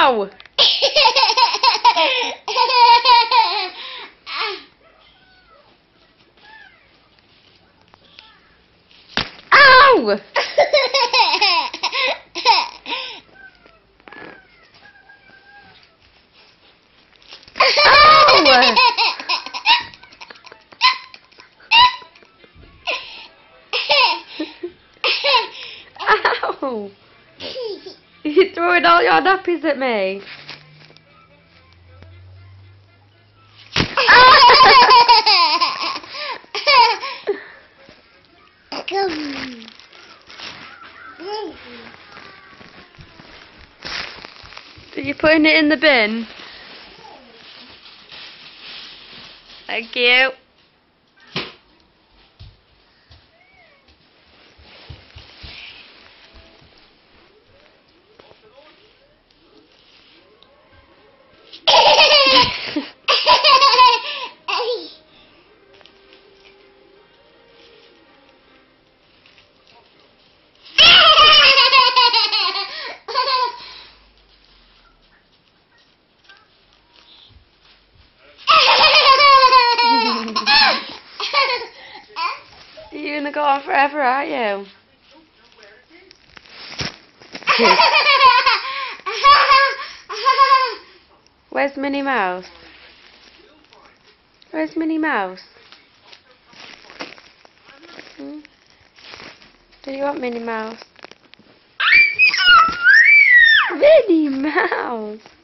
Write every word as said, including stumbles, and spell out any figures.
Ow! Ow! Ow! You're throwing all your nappies at me. Are you putting it in the bin? Thank you. You're gonna go on forever, aren't you? Where's Minnie Mouse? Where's Minnie Mouse? Hmm? Do you want Minnie Mouse? Minnie Mouse!